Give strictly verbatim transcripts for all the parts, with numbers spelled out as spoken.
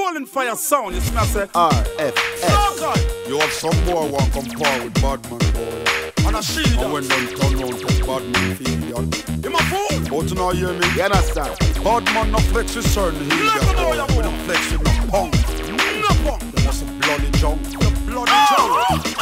rolling fire sound, you see me say? R F S. So good. You have some boy want come par with Badman, boy. And I see that. And when them turn round to Badman feel you. You my fool? But you know hear me? You understand? Badman no flex with certain heat. Let me know you We don't flex with no punk. No punk. They must have bloody junk. The bloody junk.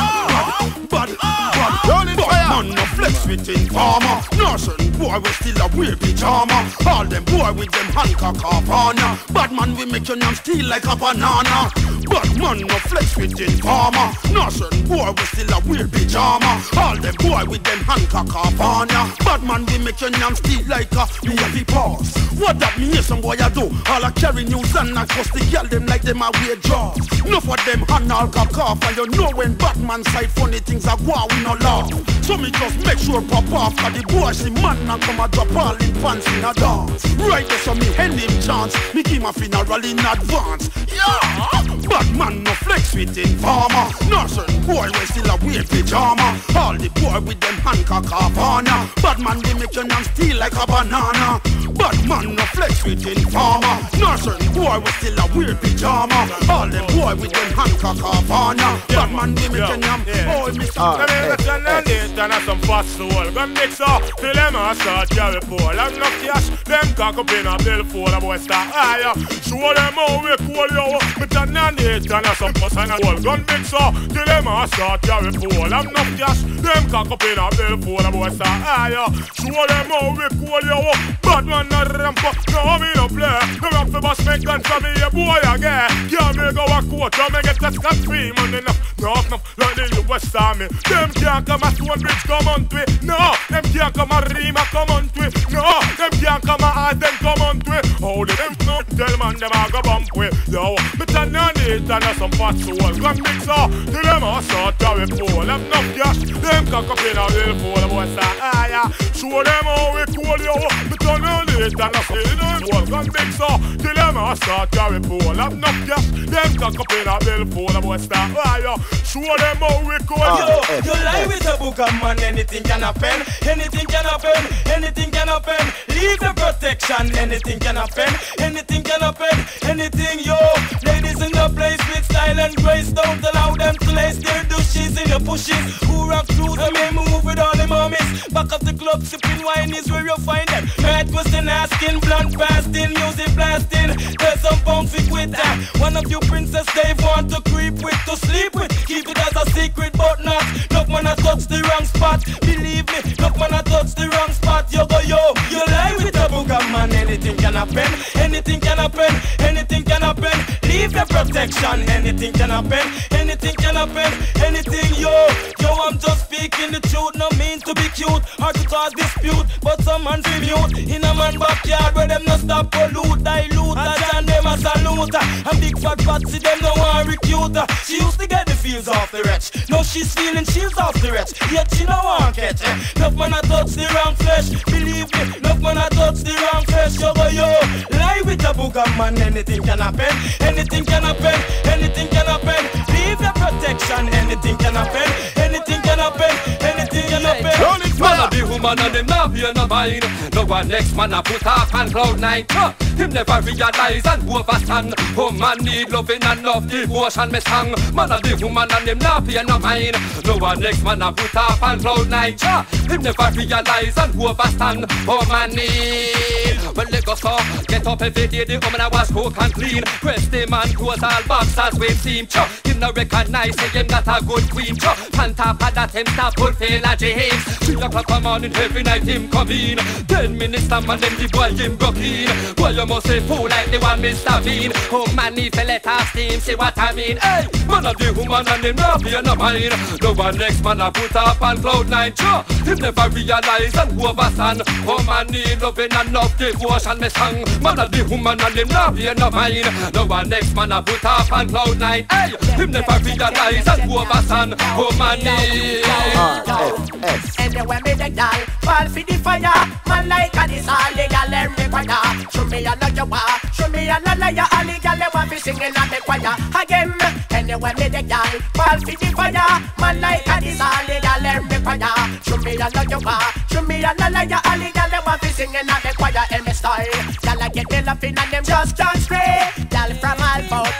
Bad, bad, Rolling fire. man no flex with informer. No certain boy we still a wear pyjama. All them boy with them Hancock off on ya. Bad man we make your name steal like a banana. Bad man no flex with informer. No certain boy we still a wear pyjama. All them boy with them Hancock off on ya. Bad man we make your name steal like a B F E pass. What that me hear some boy a do? All a carry news and not cause the girl them like them a wear jaws. Enough of them hand all cock off. And you know when Batman side funny things are go we no laugh. So me just make sure pop off. Cause the boy see man and come a drop all in pants in a dance. Right there so me hand him chance. Me give my funeral in advance. Yeah! Batman no flex with informer. No certain boy we still a wear pyjama. All the boy with them Hancock off on ya. Batman they make your name steal like a banana. Batman no flex with informer. No certain boy we still a wear pyjama. All them boy with them Hancock off on ya. Batman they make your name. Oh, Mister R F S. And have some fast soul. Gun mix up till them a start carry pole. And no cash, them cock up in a bill for the boy start higher. Show them how we cool yo. Me turn on it and have some fuss and a wall. Gun mix up till them a start carry pole. And no cash, them cock up in a bill for the boy start higher. Show them how we cool yo. Bad man not ramp up, no me no play. No rap for boss make guns for me a boy again. Can't make go a quarter, make it a scotch free man enough. No enough like the U S Army. Them can't come a stone bridge come on to it. No, them can't come a Rima come on to it. No, them can't come a hard them come on to it. Hold it, them no tell man them a go bump with. Yo, me turn on it and have some fat soul. Gun mix up, till them a start carry pole. Them no cash, them cock up in a real pole. The boys say, ah yeah, show them how we cool yo. Me turn on it and I say them wall. Gun mix up, till them a start carry pole. Them no cash, them cock up in a real pole. The boys say, ah yeah, show them how we cool yo. You lie with a book of man, anything can happen, anything can happen, anything can happen. Leave the protection, anything can happen, anything can happen, anything yo. Ladies in the place with style and grace, don't allow them to lace their douches in your pushes. Who rock through the main move with all the mommies. Back of the club sipping wine is where you'll find them. Right question asking, blunt fasting, music blasting. There's some bouncy with that. One of you princess they want to creep with, to sleep with. Keep it as a secret but not. Look man I touch the wrong spot. Believe me, look man I touch the wrong spot. Yo go yo, you lie with a book of man. Anything can happen, anything can happen, anything can happen. Leave the protection, anything can happen, anything can happen, anything yo. Yo I'm just speaking the truth, no mean to be cute or to cause dispute, but some man feel mute. In a man backyard where them no stop pollute, dilute, and them a salute. And big fat patsy them no want recruit. She used to get the feels off the wretch, now she's feeling chills off the wretch. Yet she no want catch. Enough man a touch the wrong flesh, believe me. Enough man a touch the wrong flesh. Yo go yo, lie with a book of man. Anything can happen, anything can happen, anything can happen. Leave the protection, anything can happen, anything can happen, anything can happen. Man a the woman and them not pay no mind. No one next man a put off on cloud nine. Huh. Him never realize and overstand. Oh man need loving and love devotion me song. Man a the woman and them not pay no mind. No one next man a put off on cloud nine. Huh. Him never realize and overstand. Oh man need. Well let go so. Get up every day the woman a wash cook and clean. Press the man close all boxes with seam. Huh. Him no recognize say him not a good queen. Huh. On top of that him stop fulfill a James. Three o'clock a morning every night him come in. Ten minutes time and then the boy him broke in. Boy you must say fool like the one Mister Bean. Oh man if you let off steam see what I mean. Hey, man of the woman and him not pay no mind. No one next man a put up on cloud nine. Sure, him never realize and overstand. Oh man need loving and love devotion me song. Man of the woman and him not pay no mind. No one next man a put up on cloud nine. Hey, him never realize and overstand. Oh man need R F S. Anyway me the gal fall for the fire. Man like a this all the gal them require. Show me a lot you want, show me a lot you all the gal them want me singing at the choir again. Anyway me the gal fall for the fire. Man like a this all the gal them require. Show me a lot you want, show me a lot you all the gal them want me singing at the choir. In me style, gal I get me laughing and them just can't stray. Gal from all about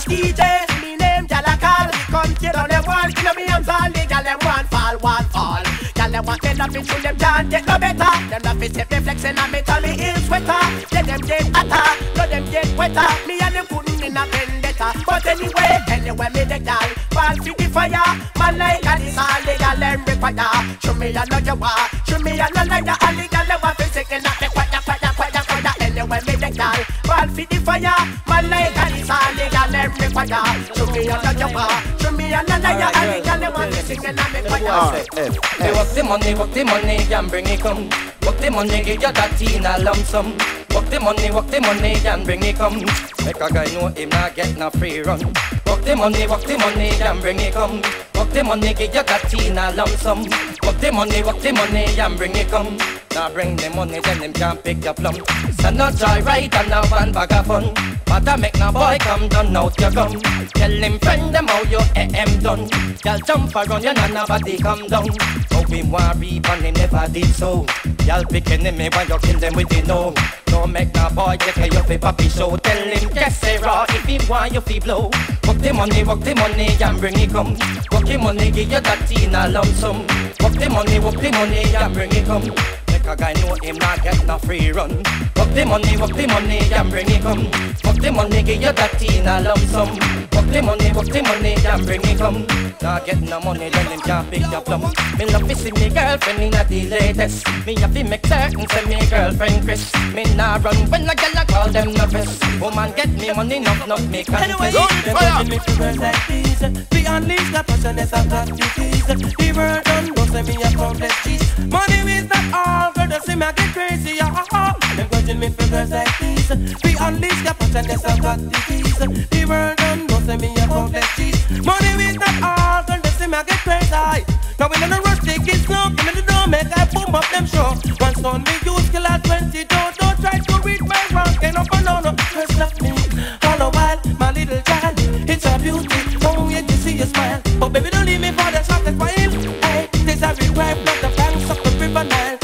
D J, me name Jala Call. Come kid on them wall, kill me arms all. The gal them one fall, one fall. Gal them want them nothing, shoot them can't get no better. Them nothing set me flexing and me tell me is sweater. Let them get hotter, let them get wetter. Me and them couldn't in a vendetta. But anyway, anyway me the gal fall for the fire. Man like a this all the gal them require. Show me a know you are, show me a know like the all the gal them want to sick and not the quack quack quack quack quack. Anyway me the gal fall for the fire. Man like a this all the gal them require. Show me a know you are, show me a know like the all the gal them want to sick and not the quack quack. They work the money, work the money, and bring it come. Work the money, give you that in a lump sum. Work the money, work the money, and bring it come. Make a guy know him not get no free run. Work the money, work the money, and bring it come. Work the money, give you that in a lump sum. Work the money, work the money, and bring it come. Now bring the money, then them can't pick your plum. So not try right and now one bag of fun. But I make no boy come down out your gum. Tell him friend them how your A M done. Y'all jump around you and nobody come down. So we worry but him never did so. Y'all picking him when you kill them with the no. Don't make no boy get your fi papi show. Tell him just say raw if he want you fi blow. Work the money, work the money and bring it come. Work the money give you that in a lump sum. Work the money, work the money and bring it come. A guy know him not get no free run. Work the money, work the money, and bring it come. Work the money, give you that in a lump sum. Work the money, work the money, and bring it come. Not get no money, then him can't pick your plum. Me love to see me girlfriend in a the latest. Me have to make certain say me girlfriend Chris. Me nah run when a girl I call them nervous. Woman get me money, not not me confess. Anyway, they're touching me fingers like these. We unleash the passionate of activities. The word done, don't say me a countless cheese. Money is not all. They see me I get crazy, oh, oh. Them grudging me figures like these. We unleash the passionate of activities. The world done, don't say me a countless cheese. Money is not all, girl, they see me I get crazy. Now we don't rush, take it slow. Give me the door, make I boom up them show. One son me use, kill at twenty, don't, don't try to read my wrong. Can't up and down, no, just love me. All the while, my little child, it's a beauty. Don't wait to see you smile. But baby, don't leave me for the chocolate file. Hey, this a require, not the banks of the river Nile.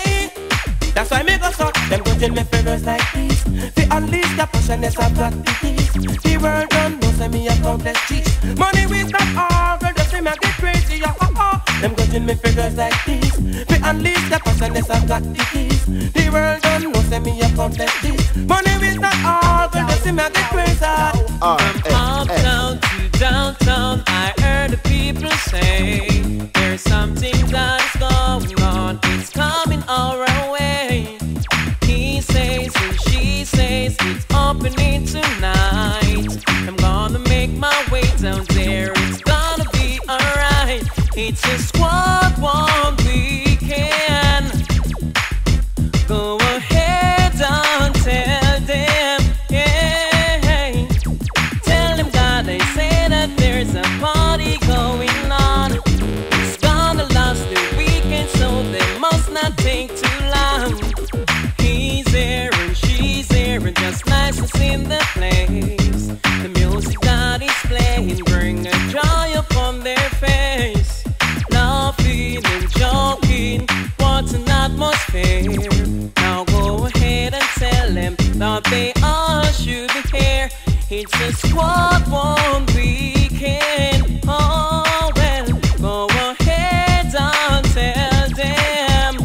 That's why me go so. Them grudging me figures like these. They unleash the passionate of activities. The world done, don't say me a countless cheese. Money with that all, girl, just say me I get crazy, oh, oh, oh. Them grudging me figures like these. They unleash the passionate of activities. The world done, don't say me a countless cheese. Money with that all, girl, just say me I get crazy. From uptown to downtown, I heard the people say there's something that is going on. It's coming our way. He says and she says it's opening tonight. I'm gonna make my way down there. It's gonna be alright. It's a squad one weekend. Go ahead and tell them, yeah. Tell them that I say that there's a party going on. It's gonna last the weekend, so they must not take too long. He's there and she's there and just nice to see in the place. The music that is playing bring a joy upon their face. Laughing and joking, what an atmosphere. Now go ahead and tell them that they all should be here. It's a squad one weekend. Oh well, go ahead and tell them.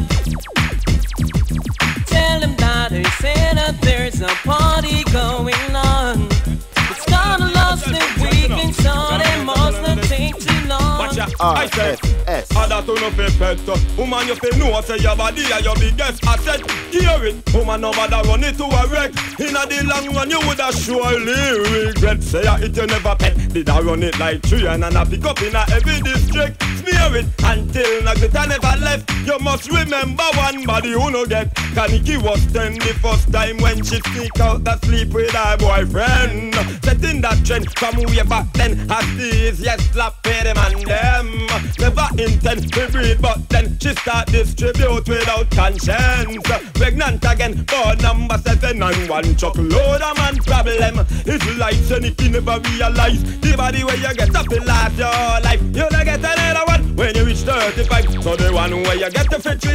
Tell them that I say that there's a party going on. It's gonna last the weekend, so they must not take too long. Watch out, I said, I that you no pay pet. Woman, you pay no, say your body and your biggest asset. Hear it, woman, no bother run it to a wreck. In a the long run, you woulda surely regret. Say I it you never pet. Did I run it like three and I pick up in a heavy district? Smear it until Nagbita never left. You must remember one body who no get. Kaniki was ten the first time when she sneak out to sleep with her boyfriend. Setting that trend from way back then. As these yes slap with them and them. Never intend to breed, but then she start distribute without conscience. Pregnant again, board number seven and one truckload of man problem. It's life and if you never realize the body where you get up to last your life. You'll get another one when you reach thirty-five. So the one where you get to fit treat it like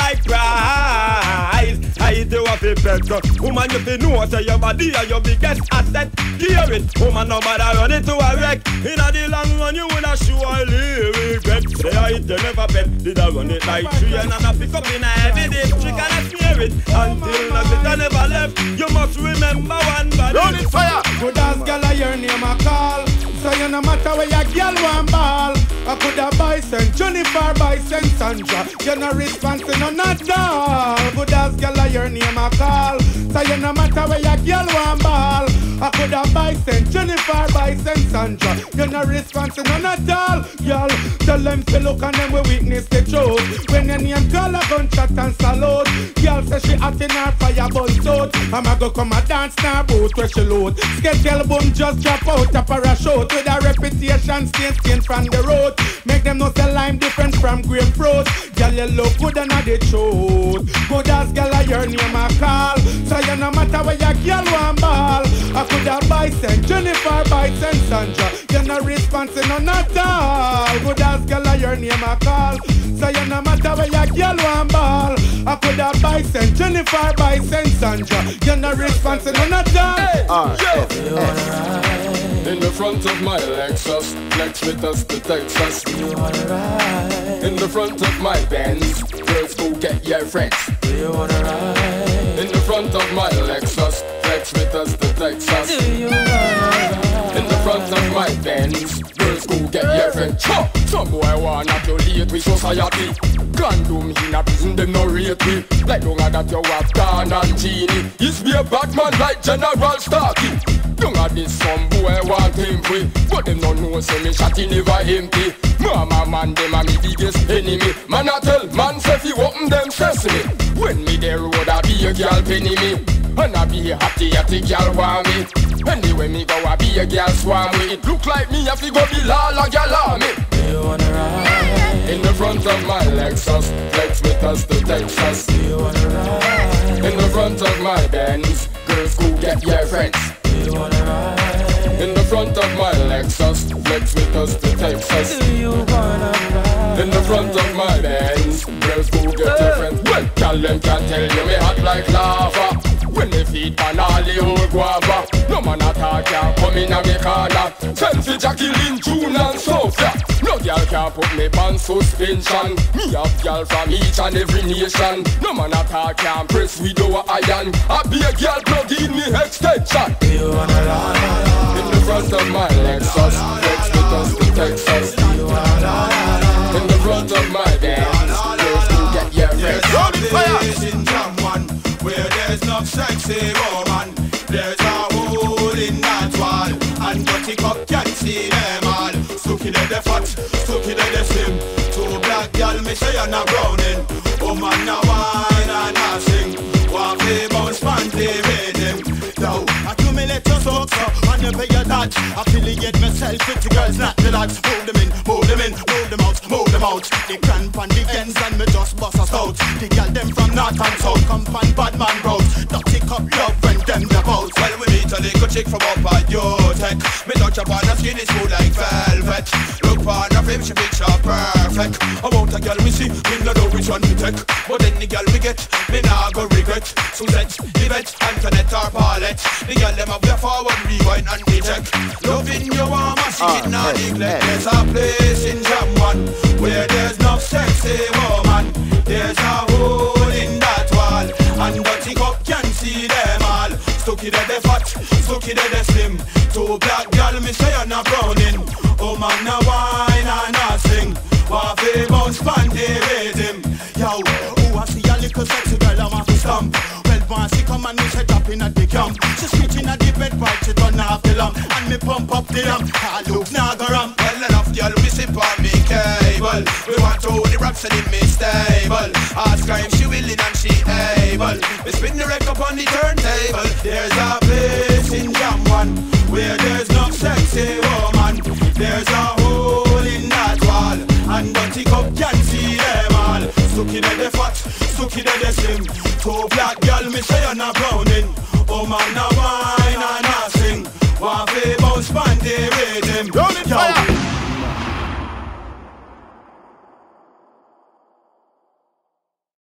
like prize. I do a fi better. Woman, you fi know say your body are your biggest asset. Hear it, woman, no matter run it to a wreck. Inna the long run, you woulda surely regret. Say I hit you never bet. Did I run it like tree and I pick up in a heavy district and I fear it until nothing I never left. You must remember one body. Run it fire. Good as girl, I your name a call. So you no matter where your girl want ball. I coulda buy Saint Jennifer, buy Saint Sandra. You no response to none at all. Good as girl, I your name a call. So you no matter where your girl want ball. I coulda buy Saint Jennifer, buy Saint Sandra. You no response to none at all. Girl, tell them to look on them we weakness the truth. When your name call a gunshot and salute. Girl say she hot in her fire burns out. I'ma go come a dance now boat where she load. Schedule boom just drop out a parachute. With a reputation stain stain from the road. Make them know say lime different from grapefruit. Girl you look good and a the truth. Good as girl a your name a call. So you no matter where your girl want ball. I coulda buy Saint Jennifer, buy Saint Sandra. You no response to none at all. Good as girl a your name a call. So you no matter where your girl want ball. I coulda buy Saint Jennifer, buy Saint Sandra. You no response to none at all. In the front of my Lexus, flex with us to Texas. You wanna ride? In the front of my Benz, girls go get your friends. Do you wanna ride? In the front of my Lexus, flex with us to Texas. Do you wanna ride? In the front of my Benz, girls go get your friends. Chop! Some boy wanna affiliate with society. Condom in a prison, them no rate me. Like don't I got your wife down and genie. It's be a bad man like General Starkey. Young at this some boy want him free. But them don't know say me shot in never empty. Mama man them a me biggest enemy. Man I tell man say fi open them sesame. When me there road I be a girl penny me. And I be happy at the girl want me. Anyway me go I be a girl swarm me. It look like me have to go be la la girl army. Do you wanna ride? In the front of my Lexus, flex with us to Texas. Do you wanna ride? In the front of my Benz, girls go get your friends. You wanna ride? In the front of my Lexus, flex with us to Texas. Do you wanna ride? In the front of my Benz, girls go get your friends. Well, tell them can't tell you me hot like lava. When they feed on all the whole guava. No man at all can come in a me corner. Send for Jacqueline, June and Sophia. No girl can put me on suspension. Me have girl from each and every nation. No man at all can press with our iron. I be a girl plug in me extension. You wanna ride? In the front of my Lexus, flex with us to Texas. You wanna ride? In the front of my Benz, girls to get your friends. Run it fire. In Jam one, where there's no sexy woman, there's a hole in that wall, and dirty cup can't see them all. Stooky de the fat, stooky de the slim. Two black girl me say you're not browning. Woman now wine and a sing. Walk the bounce panty with him. Yo, accumulate your socks up and you pay your that. Affiliate myself with the girls, not the lads. Move them in, move them in, move them out, move them out. The cramp and the ends and me just bust us out. The girl them from north and south come from bad man road. Dirty cup love when them the bout. Well we meet a little chick from up at your tech. Me touch up on her skin is smooth like velvet. Look on her frame she picture perfect. About a girl we see, we no know which one we take. But then the girl we get, me nah go regret. Suzette, Yvette, Antoinette or Paulette. The girl them up there forward, rewind and reject. Loving you warm and she did not neglect. There's a place in Jam one where there's no sexy woman. There's a hole in that wall, and dirty cup can't see them all. Stooky de the fat, stooky de the slim. Two black girl me say you're not browning. Oh man a wine and a sing. Waffy bounce panty with him. Yo, who I see a little sexy girl I want to stamp. Well, once she come and me say drop in at the camp. She switching at the bed right, she turn off the lamp. And me pump up the lamp, I look now go ram. Well enough girl, we sip on me cable. We want to the rocks and in me stable. Ask her if she willing and she able. We spin the record up on the turntable. There's a place in Jam one where there's no sexy woman. There's a hole in that wall, and dirty cup can't see them all. Stooky de the fat, stooky de the slim. Two black girl me say you're not browning.